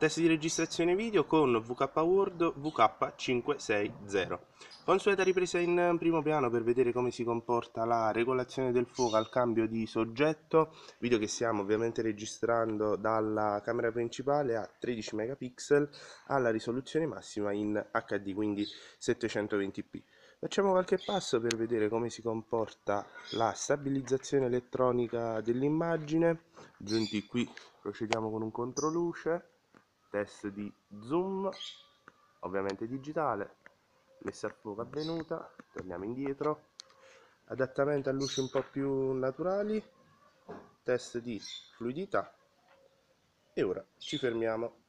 Test di registrazione video con VK-Word VK560. Consueta ripresa in primo piano per vedere come si comporta la regolazione del fuoco al cambio di soggetto, video che stiamo ovviamente registrando dalla camera principale a 13 megapixel alla risoluzione massima in HD, quindi 720p. Facciamo qualche passo per vedere come si comporta la stabilizzazione elettronica dell'immagine. Giunti qui procediamo con un controluce, test di zoom, ovviamente digitale, messa a fuoco avvenuta, torniamo indietro, adattamento a luci un po' più naturali, test di fluidità e ora ci fermiamo.